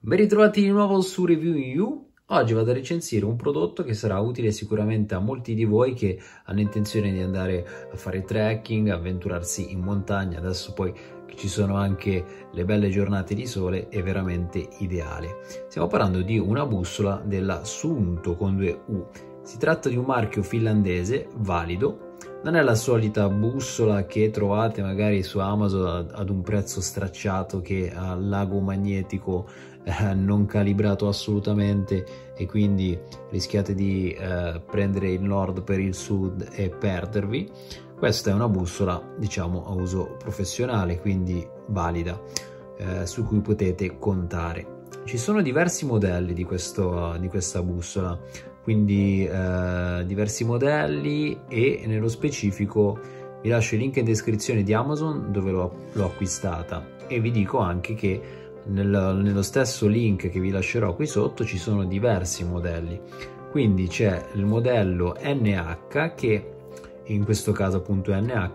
Ben ritrovati di nuovo su Review You. Oggi vado a recensire un prodotto che sarà utile sicuramente a molti di voi che hanno intenzione di andare a fare trekking, avventurarsi in montagna. Adesso poi che ci sono anche le belle giornate di sole è veramente ideale. Stiamo parlando di una bussola della Suunto con 2U. Si tratta di un marchio finlandese valido. Non è la solita bussola che trovate magari su Amazon ad un prezzo stracciato che ha lago magnetico non calibrato assolutamente e quindi rischiate di prendere il nord per il sud e perdervi. Questa è una bussola, diciamo, a uso professionale, quindi valida, su cui potete contare. Ci sono diversi modelli di questa bussola, quindi diversi modelli, e nello specifico vi lascio il link in descrizione di Amazon dove l'ho acquistata, e vi dico anche che nello stesso link che vi lascerò qui sotto ci sono diversi modelli. Quindi c'è il modello NH, che in questo caso appunto NH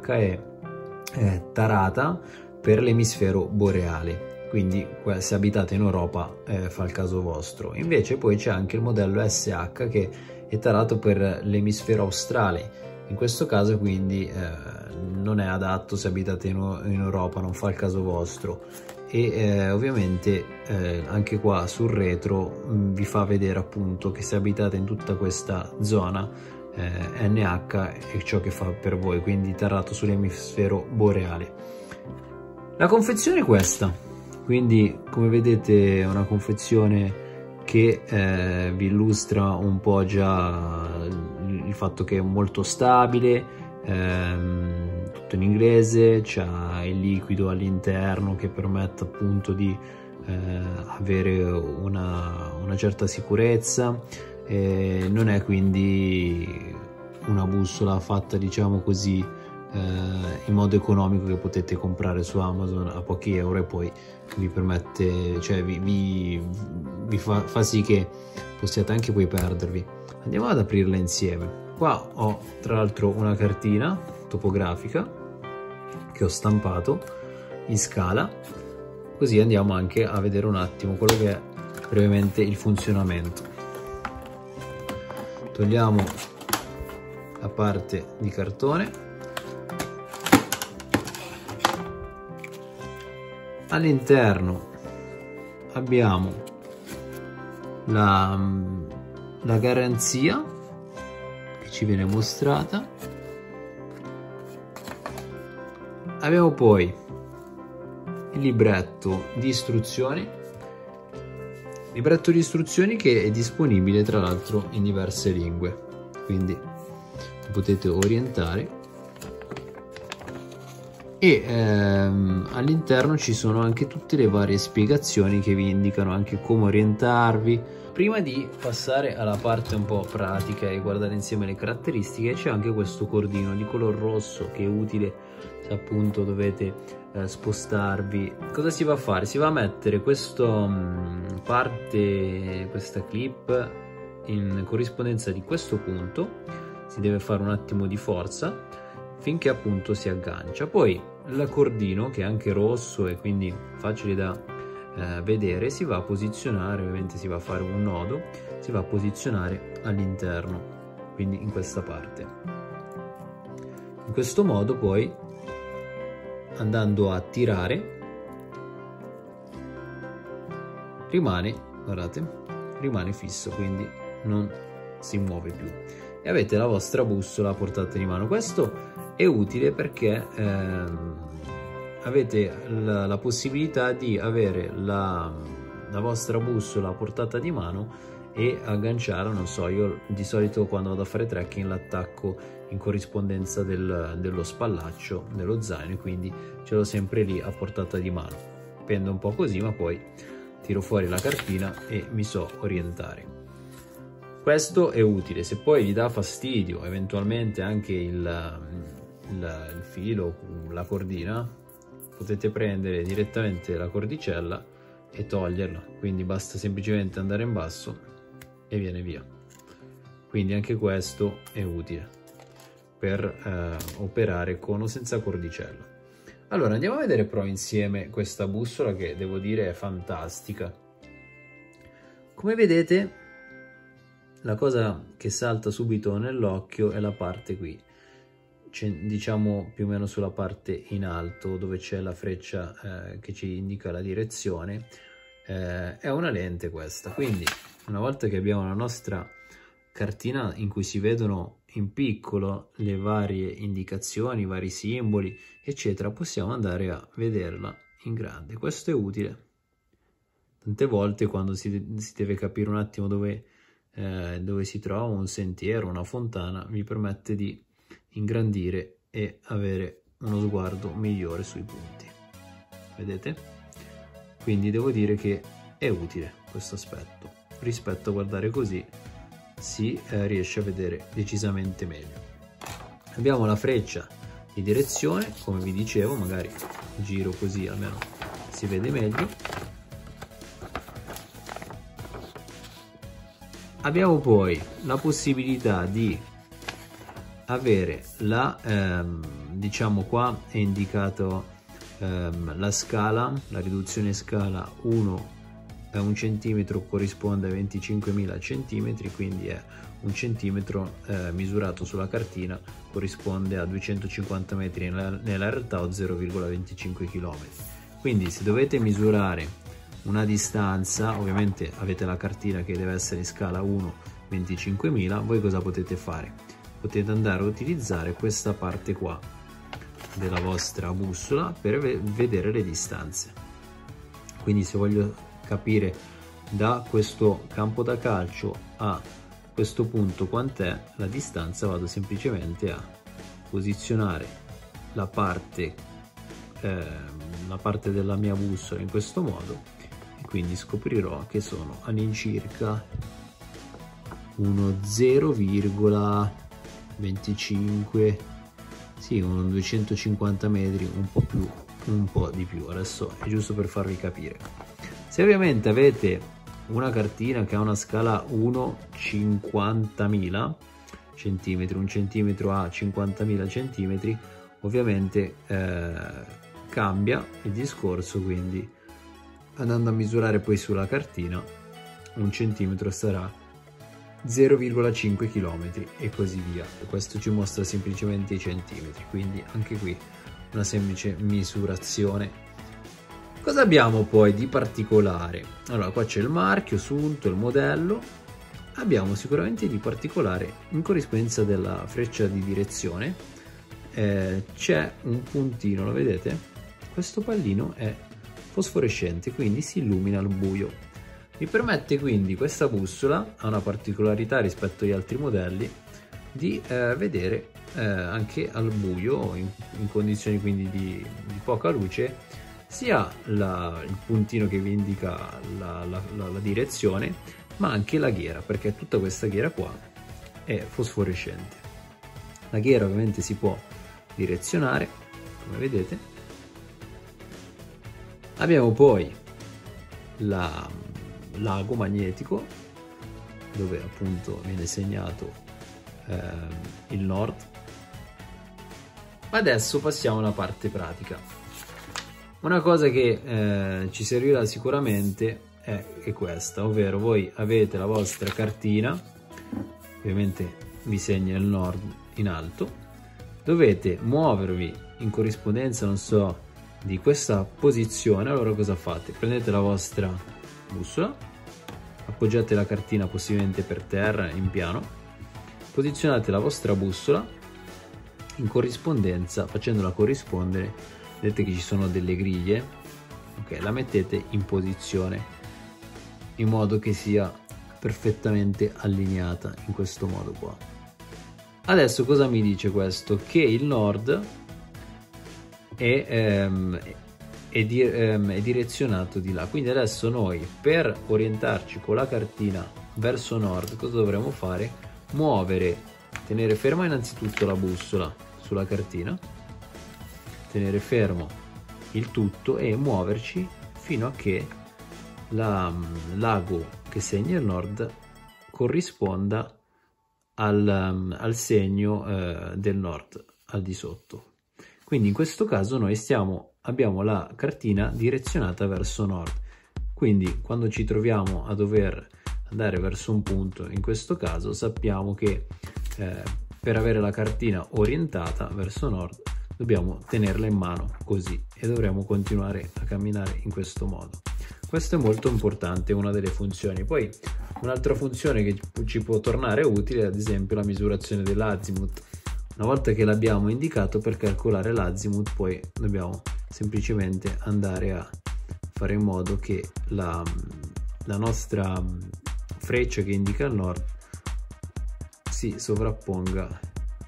è tarata per l'emisfero boreale, quindi se abitate in Europa fa il caso vostro. Invece poi c'è anche il modello SH che è tarato per l'emisfero australe. In questo caso quindi non è adatto se abitate in Europa, non fa il caso vostro. E ovviamente anche qua sul retro vi fa vedere appunto che se abitate in tutta questa zona NH è ciò che fa per voi, quindi tarato sull'emisfero boreale. La confezione è questa, quindi come vedete è una confezione che vi illustra un po' già il fatto che è molto stabile, tutto in inglese, c'ha il liquido all'interno che permette appunto di avere una certa sicurezza, non è quindi una bussola fatta, diciamo così, in modo economico, che potete comprare su Amazon a pochi euro e poi vi permette, cioè vi fa sì che possiate anche poi perdervi. Andiamo ad aprirla insieme. Qua ho tra l'altro una cartina topografica che ho stampato in scala, così andiamo anche a vedere un attimo quello che è brevemente il funzionamento. Togliamo la parte di cartone. All'interno abbiamo la garanzia che ci viene mostrata. Abbiamo poi il libretto di istruzioni che è disponibile tra l'altro in diverse lingue, quindi potete orientare. E all'interno ci sono anche tutte le varie spiegazioni che vi indicano anche come orientarvi. Prima di passare alla parte un po' pratica e guardare insieme le caratteristiche, c'è anche questo cordino di color rosso che è utile se appunto dovete spostarvi. Cosa si va a fare? Si va a mettere questa clip in corrispondenza di questo punto, si deve fare un attimo di forza finché appunto si aggancia. Poi il cordino, che è anche rosso e quindi facile da vedere, si va a posizionare, ovviamente si va a fare un nodo, si va a posizionare all'interno, quindi in questa parte. In questo modo poi, andando a tirare, rimane, guardate, rimane fisso, quindi non si muove più e avete la vostra bussola a portata di mano. Questo è utile perché avete la possibilità di avere la vostra bussola a portata di mano e agganciare, non so, io di solito quando vado a fare trekking l'attacco in corrispondenza dello spallaccio dello zaino, quindi ce l'ho sempre lì a portata di mano. Pendo un po' così, ma poi tiro fuori la cartina e mi so orientare. Questo è utile. Se poi vi dà fastidio eventualmente anche il filo, la cordina, potete prendere direttamente la cordicella e toglierla, quindi basta semplicemente andare in basso e viene via. Quindi anche questo è utile per operare con o senza cordicella. Allora andiamo a vedere però insieme questa bussola, che devo dire è fantastica. Come vedete, la cosa che salta subito nell'occhio è la parte qui, diciamo più o meno sulla parte in alto dove c'è la freccia che ci indica la direzione. È una lente questa, quindi una volta che abbiamo la nostra cartina in cui si vedono in piccolo le varie indicazioni, i vari simboli eccetera, possiamo andare a vederla in grande. Questo è utile tante volte quando si deve capire un attimo dove si trova un sentiero, una fontana, vi permette di ingrandire e avere uno sguardo migliore sui punti. Vedete? Quindi devo dire che è utile questo aspetto. Rispetto a guardare così si riesce a vedere decisamente meglio. Abbiamo la freccia di direzione, come vi dicevo, magari giro così almeno si vede meglio. Abbiamo poi la possibilità di avere la diciamo qua è indicato la scala, la riduzione scala 1 centimetro corrisponde a 25.000 centimetri, quindi è 1 centimetro misurato sulla cartina corrisponde a 250 metri nella realtà o 0,25 km. Quindi se dovete misurare una distanza, ovviamente avete la cartina che deve essere in scala 1 25.000, voi cosa potete fare? Potete andare a utilizzare questa parte qua della vostra bussola per vedere le distanze. Quindi se voglio capire da questo campo da calcio a questo punto quant'è la distanza, vado semplicemente a posizionare la parte della mia bussola in questo modo e quindi scoprirò che sono all'incirca uno 0,25, sì, un 250 metri, un po' di più. Adesso è giusto per farvi capire. Se ovviamente avete una cartina che ha una scala 1 50.000 centimetri, 1 centimetro a 50.000 centimetri, ovviamente cambia il discorso, quindi andando a misurare poi sulla cartina 1 centimetro sarà 0,5 km e così via. Questo ci mostra semplicemente i centimetri, quindi anche qui una semplice misurazione. Cosa abbiamo poi di particolare? Allora, qua c'è il marchio, Sunto, il modello. Abbiamo sicuramente di particolare, in corrispondenza della freccia di direzione, c'è un puntino, lo vedete? Questo pallino è fosforescente, quindi si illumina al buio. Mi permette quindi, questa bussola ha una particolarità rispetto agli altri modelli, di vedere anche al buio, in condizioni quindi di poca luce, sia il puntino che vi indica la direzione, ma anche la ghiera, perché tutta questa ghiera qua è fosforescente. La ghiera ovviamente si può direzionare, come vedete. Abbiamo poi l'ago magnetico, dove appunto viene segnato il nord. Adesso passiamo alla parte pratica. Una cosa che ci servirà sicuramente è questa, ovvero voi avete la vostra cartina, ovviamente vi segna il nord in alto, dovete muovervi in corrispondenza, non so, di questa posizione. Allora cosa fate? Prendete la vostra bussola, appoggiate la cartina possibilmente per terra in piano, posizionate la vostra bussola in corrispondenza, facendola corrispondere, vedete che ci sono delle griglie, ok, la mettete in posizione in modo che sia perfettamente allineata in questo modo qua. Adesso cosa mi dice questo? Che il nord è direzionato di là, quindi adesso noi per orientarci con la cartina verso nord cosa dovremo fare? Muovere, tenere ferma innanzitutto la bussola sulla cartina, tenere fermo il tutto e muoverci fino a che l'ago che segna il nord corrisponda al segno del nord al di sotto. Quindi in questo caso noi abbiamo la cartina direzionata verso nord, quindi quando ci troviamo a dover andare verso un punto, in questo caso sappiamo che per avere la cartina orientata verso nord dobbiamo tenerla in mano così e dovremo continuare a camminare in questo modo. Questo è molto importante, una delle funzioni. Poi un'altra funzione che ci può tornare utile è ad esempio la misurazione dell'azimut. Una volta che l'abbiamo indicato, per calcolare l'azimut poi dobbiamo semplicemente andare a fare in modo che la nostra freccia che indica il nord si sovrapponga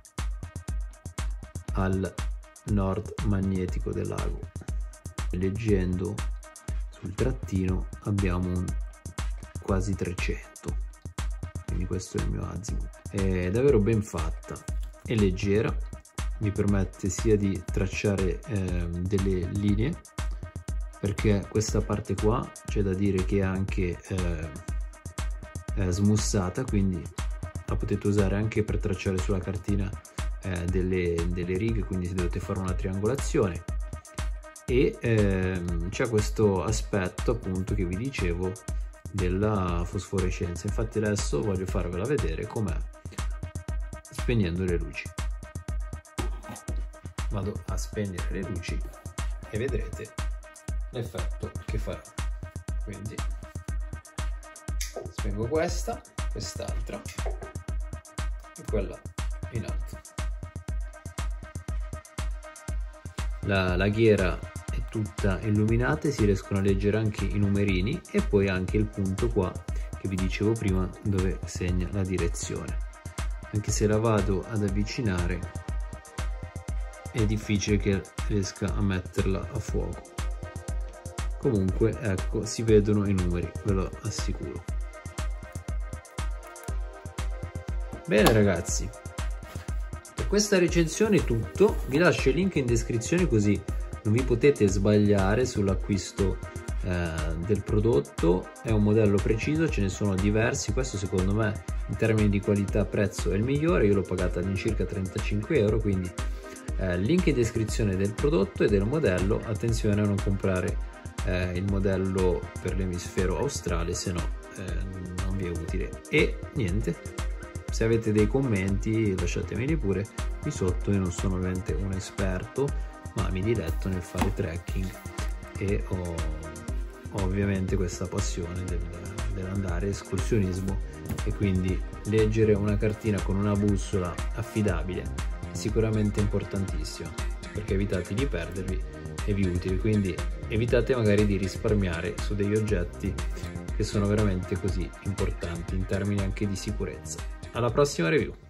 al nord magnetico del lago. Leggendo sul trattino abbiamo un quasi 300, quindi questo è il mio azimut. È davvero ben fatta, è leggera, mi permette sia di tracciare delle linee, perché questa parte qua c'è da dire che è anche smussata, quindi la potete usare anche per tracciare sulla cartina delle righe, quindi se dovete fare una triangolazione. E c'è questo aspetto appunto che vi dicevo della fosforescenza. Infatti adesso voglio farvela vedere com'è spegnendo le luci. Vado a spegnere le luci e vedrete l'effetto che farà. Quindi spengo questa, quest'altra e quella in alto. La ghiera è tutta illuminata e si riescono a leggere anche i numerini e poi anche il punto qua che vi dicevo prima dove segna la direzione. Anche se la vado ad avvicinare è difficile che riesca a metterla a fuoco. Comunque ecco, si vedono i numeri, ve lo assicuro. Bene ragazzi, per questa recensione è tutto. Vi lascio il link in descrizione così non vi potete sbagliare sull'acquisto del prodotto. È un modello preciso, ce ne sono diversi. Questo secondo me in termini di qualità prezzo è il migliore, io l'ho pagata all'incirca 35 euro, quindi link in descrizione del prodotto e del modello. Attenzione a non comprare il modello per l'emisfero australe, se no non vi è utile. E niente, se avete dei commenti lasciatemeli pure qui sotto. Io non sono ovviamente un esperto, ma mi diletto nel fare trekking e ho ovviamente questa passione dell'andare escursionismo, e quindi leggere una cartina con una bussola affidabile è sicuramente importantissimo, perché evitate di perdervi e vi utili. Quindi evitate magari di risparmiare su degli oggetti che sono veramente così importanti in termini anche di sicurezza. Alla prossima review!